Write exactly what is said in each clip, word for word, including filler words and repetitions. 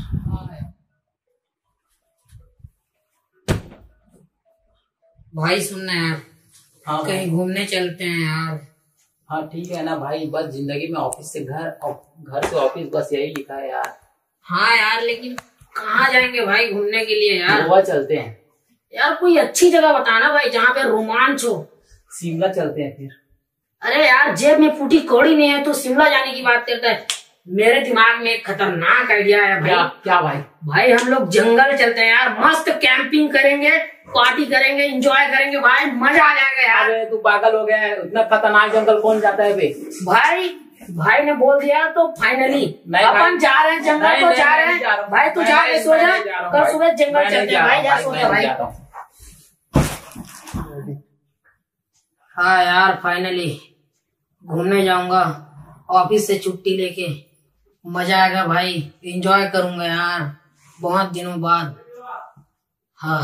भाई सुनना यार, हाँ कहीं घूमने चलते हैं यार। हाँ ठीक है ना भाई, बस जिंदगी में ऑफिस से घर, घर से ऑफिस, बस यही लिखा है यार। हाँ यार, लेकिन कहाँ जाएंगे भाई घूमने के लिए यार? गोवा चलते हैं यार। कोई अच्छी जगह बताना भाई जहाँ पे रोमांच हो। शिमला चलते हैं फिर। अरे यार, जेब में फूटी कौड़ी नहीं है तो शिमला जाने की बात करता है। मेरे दिमाग में एक खतरनाक आइडिया है भाई। क्या क्या भाई? भाई हम लोग जंगल चलते हैं यार, मस्त कैंपिंग करेंगे, पार्टी करेंगे, एंजॉय करेंगे भाई, मजा आ जाएगा यार। अरे तू पागल हो गया है, इतना खतरनाक जंगल कौन जाता है बे? भाई भाई ने बोल दिया तो फाइनली अपन जा रहे हैं जंगल को जा रहे हैं। भाई तू जा के सो जा, कल सुबह जंगल चलते हैं भाई। जा सो जा भाई। हाँ यार, फाइनली घूमने जाऊंगा, ऑफिस से छुट्टी लेके। मजा आएगा भाई, एंजॉय करूंगा यार बहुत दिनों बाद। हाँ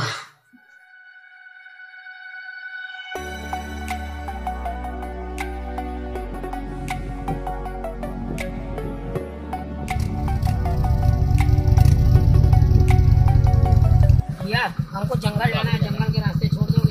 यार, हमको जंगल जाना है, जंगल के रास्ते छोड़ दोगे?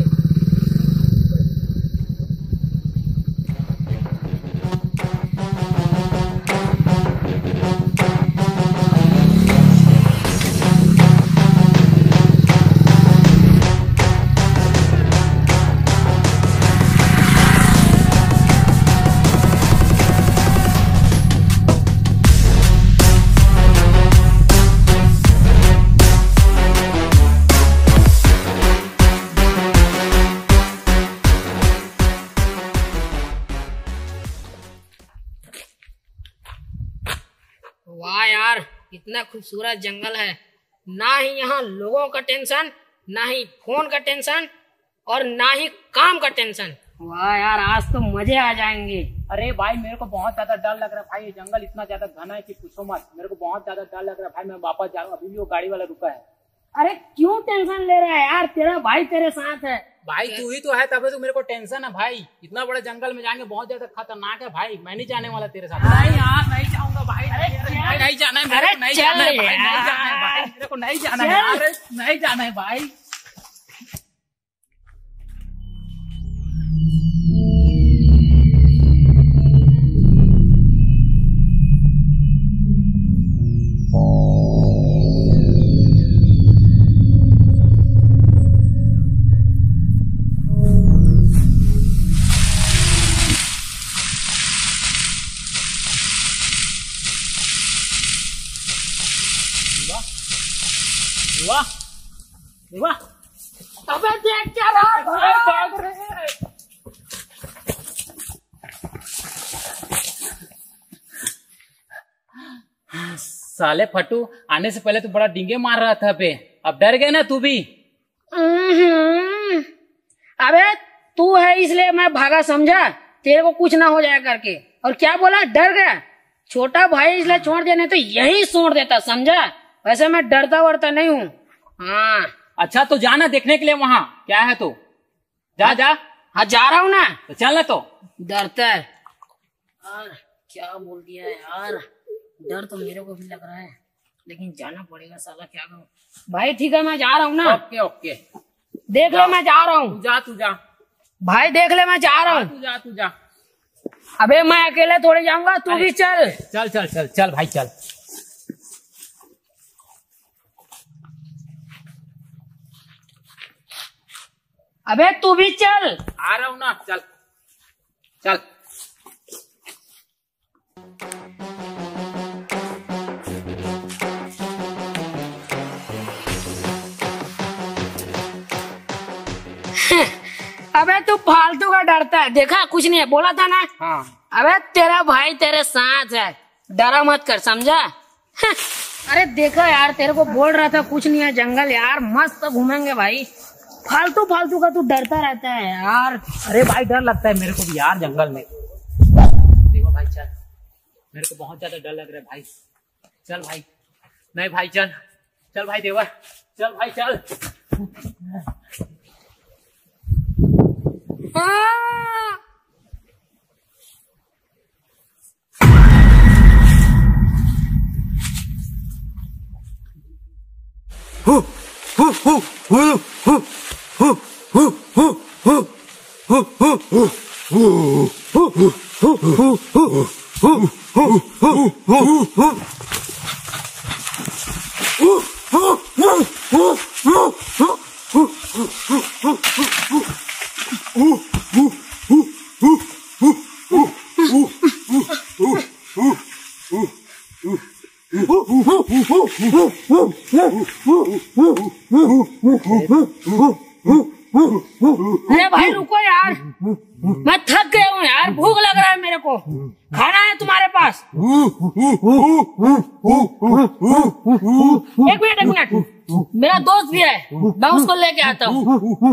वाह यार, इतना खूबसूरत जंगल है। ना ही यहाँ लोगों का टेंशन, ना ही फोन का टेंशन, और ना ही काम का टेंशन। वाह यार, आज तो मजे आ जाएंगे। अरे भाई मेरे को बहुत ज्यादा डर लग रहा है भाई, ये जंगल इतना ज्यादा घना है कि पूछो मत। मेरे को बहुत ज्यादा डर लग रहा है भाई, मैं वापस जाऊँ, अभी भी वो गाड़ी वाला रुका है। अरे क्यों टेंशन ले रहा है यार, तेरा भाई तेरे साथ है। भाई तू ही तो है, तभी तो मेरे को टेंशन है भाई। इतना बड़ा जंगल में जाएंगे, बहुत ज्यादा खतरनाक है भाई। मैं नहीं जाने वाला तेरे साथ। नहीं यार, नहीं जाऊंगा भाई। नहीं जाना है, मेरे को नहीं जाना है भाई, नहीं जाना है भाई, मेरे को नहीं जाना है, नहीं जाना है भाई। वाह वाह, अबे देख क्या रहा है, भाग रहे हैं। साले फटू, आने से पहले तो बड़ा डिंगे मार रहा था पे, अब डर गए ना तू भी? अबे तू है इसलिए मैं भागा, समझा? तेरे को कुछ ना हो जाए करके। और क्या बोला, डर गया? छोटा भाई इसलिए छोड़ देने तो यही छोड़ देता, समझा? वैसे मैं डरता वरता नहीं हूँ। हाँ अच्छा तो जाना देखने के लिए, वहाँ क्या है तो जा जा। हाँ जा रहा हूँ ना। तो चल ना। तो डरता है यार, क्या बोल दिया यार। डर तो मेरे को भी लग रहा है, लेकिन जाना पड़ेगा साला, क्या करूँ। भाई ठीक है, मैं जा रहा हूँ ना। ओके ओके, देख ले मैं जा रहा हूँ। तू जा तू जा भाई, देख ले मैं जा रहा हूँ। तू जा तू जा। अबे मैं अकेले थोड़ी जाऊंगा, तू भी चल। चल चल चल चल भाई चल। अबे तू भी चल। आ रहा हूँ ना, चल चल। अबे तू फालतू का डरता है, देखा कुछ नहीं है, बोला था ना। हाँ। अबे तेरा भाई तेरे साथ है, डरा मत कर, समझा? अरे देखा यार, तेरे को बोल रहा था कुछ नहीं है, जंगल यार मस्त घूमेंगे भाई। फालतू फालतू का तू डरता रहता है यार। अरे भाई डर लगता है मेरे को भी यार जंगल में। देखो भाई चल, मेरे को बहुत ज्यादा डर लग रहा है भाई। चल भाई, नहीं भाई चल चल भाई देवर, चल भाई चल। हाँ। अरे भाई रुको यार, मैं थक गया हूँ यार, भूख लग रहा है मेरे को, खाना है तुम्हारे पास? एक मिनट एक मिनट, मेरा दोस्त भी है, मैं उसको लेके आता हूँ।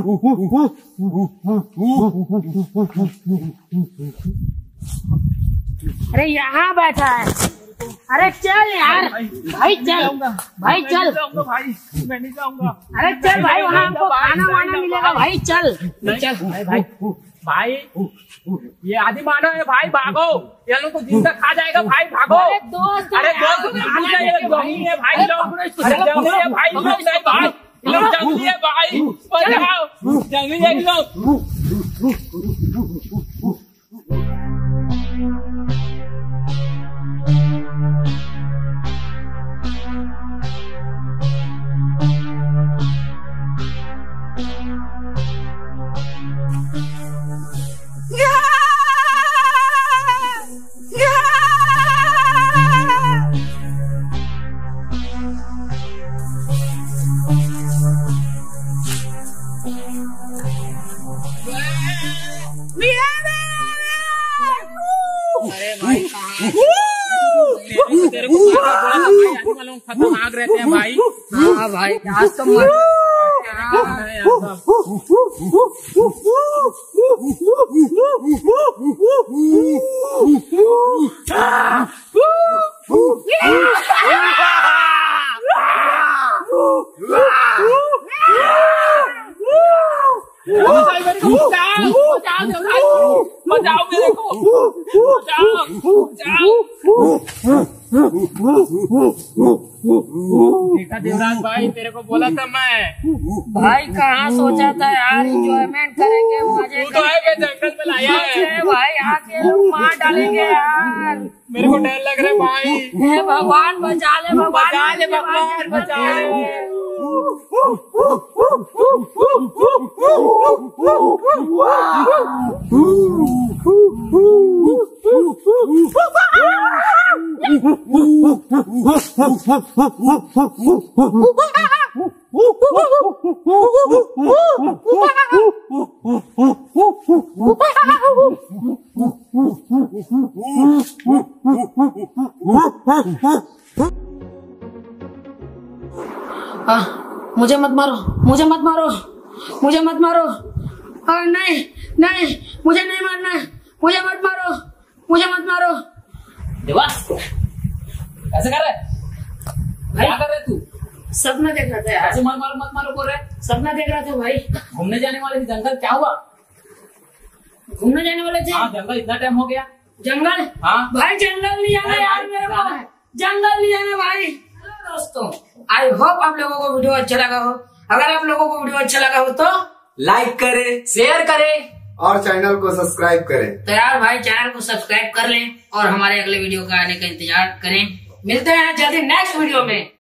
अरे यहाँ बैठा है, अरे चल यार भाई, चल भाई चल भाई, मैं नहीं जाऊंगा। अरे चल भाई, वहाँ हमको खाना वाना मिलेगा भाई, चल चल भाई भाई भाई, ये आदि मानव है भाई, भागो, ये लोग को जिंदा खा जाएगा भाई, भागो। अरे दोस्त, अरे दोस्त जंगली है भाई लोग, जंगली है भाई लोग, नहीं भाई लोग जंगली है भाई, बचाओ, जंगली है लोग। अरे भाई तेरे को भाई खतरनाक रहते हैं भाई। हाँ भाई, आज तो मर बचाओ मेरे को, बचाओ देखा देवराज भाई, तेरे को बोला था मैं भाई, कहाँ सोचा था यार एंजॉयमेंट करेंगे, मजे तू तो है जंगल में लाया है भाई, आके लोग मार डालेंगे यार, मेरे को डर लग रहा है भाई। हे भगवान बचा ले, भगवान बचा ले, भगवान बचा ले। आ, मुझे मत मारो, मुझे मत मारो, मुझे मत मारो, और नहीं नहीं, मुझे नहीं मारना, मुझे मत मारो, मुझे मत मारो। देवा ऐसे कर रहे, क्या कर रहे तू? सपना देख रहा था यार। ऐसे मत मारो मत मारो बोल रहे, सपना देख रहा था भाई। घूमने जाने वाले थे जंगल, क्या हुआ? घूमने जाने वाले थे? हाँ जंगल, इतना टाइम हो गया। जंगल? हाँ भाई जंगल नहीं जाना यार, मेरे को जंगल नहीं जाना भाई। हेलो दोस्तों, आई होप आप लोगों को वीडियो अच्छा लगा हो। अगर आप लोगों को वीडियो अच्छा लगा हो तो लाइक करें, शेयर करें और चैनल को सब्सक्राइब करें। तो यार भाई चैनल को सब्सक्राइब कर लें और हमारे अगले वीडियो का आने का इंतजार करें। मिलते हैं जल्दी नेक्स्ट वीडियो में।